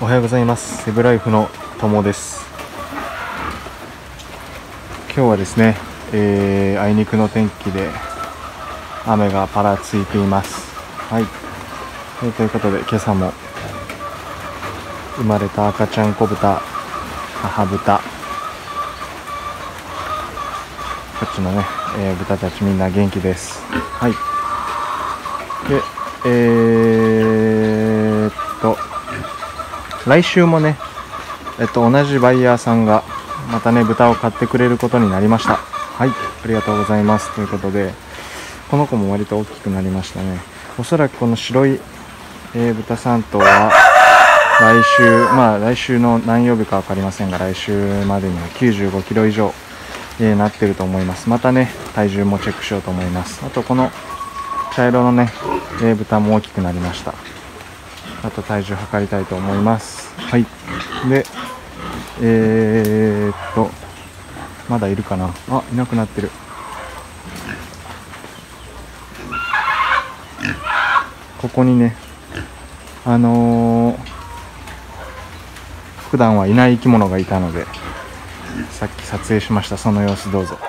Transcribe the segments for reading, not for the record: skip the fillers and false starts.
おはようございます。セブライフの友です。今日はですね、あいにくの天気で雨がぱらついています。はい、ということで今朝も生まれた赤ちゃん子豚、母豚、こっちのね、豚たちみんな元気です。はい。で、来週もね、同じバイヤーさんがまたね豚を買ってくれることになりました。はい、ありがとうございます。ということで、この子も割と大きくなりましたね。おそらくこの白い、豚3頭は来週の何曜日か分かりませんが、来週までには95キロ以上、なってると思います。またね体重もチェックしようと思います。あとこの茶色のね、豚も大きくなりました。あと体重測りたいと思います。はい。で、まだいるかな。あ、いなくなってる。ここにね、普段はいない生き物がいたので、さっき撮影しました。その様子どうぞ。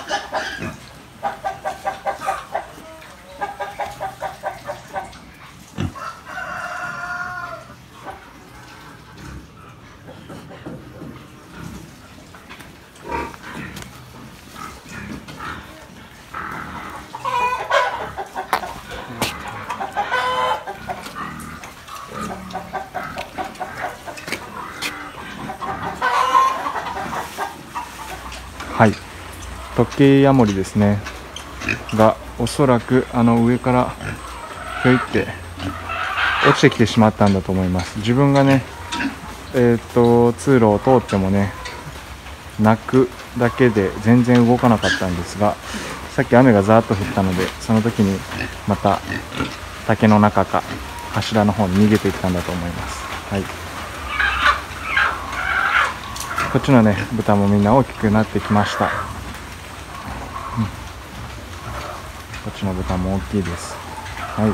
はい、時計ヤモリですねがおそらく上からひょいって落ちてきてしまったんだと思います。自分がね通路を通ってもね鳴くだけで全然動かなかったんですが、さっき雨がざーっと降ったので、その時にまた竹の中か柱の方に逃げていったんだと思います。はい、こっちのね豚もみんな大きくなってきました。こっちの豚も大きいです。はい。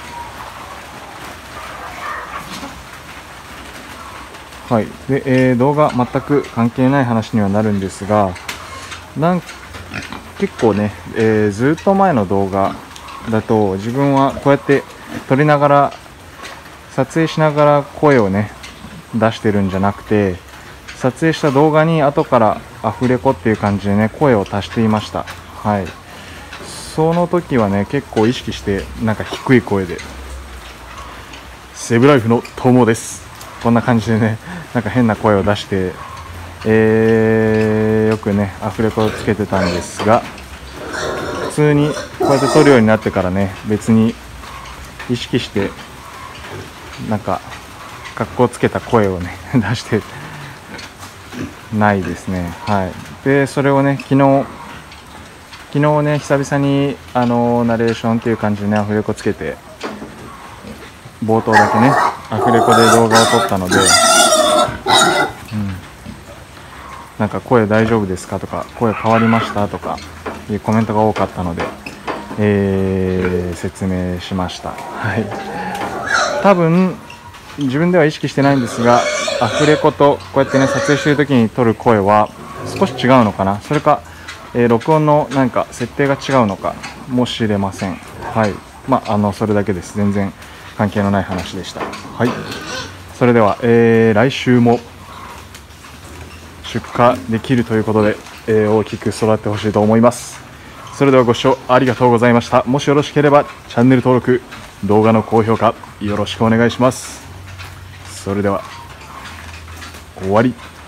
はい。で、動画全く関係ない話にはなるんですが、結構ね、ずっと前の動画だと自分はこうやって撮りながら撮影しながら声をね出してるんじゃなくて、撮影した動画に後からアフレコっていう感じでね声を足していました。はい。その時はね結構意識してなんか低い声でセブライフの友です、こんな感じでねなんか変な声を出して、よくねアフレコをつけてたんですが、普通にこうやって撮るようになってからね別に意識してなんか格好つけた声をね出してないですね。はい。でそれをね昨日ね久々にナレーションっていう感じでねアフレコつけて冒頭だけねアフレコで動画を撮ったので、なんか声大丈夫ですかとか声変わりましたとかいうコメントが多かったので、説明しました。はい。多分自分では意識してないんですが、アフレコとこうやってね撮影している時に撮る声は少し違うのかな、それか、録音のなんか設定が違うのかもしれません。はい。それだけです。全然関係のない話でした。はい。それでは、来週も出荷できるということで、大きく育ってほしいと思います。それではご視聴ありがとうございました。もしよろしければチャンネル登録、動画の高評価よろしくお願いします。それでは終わり。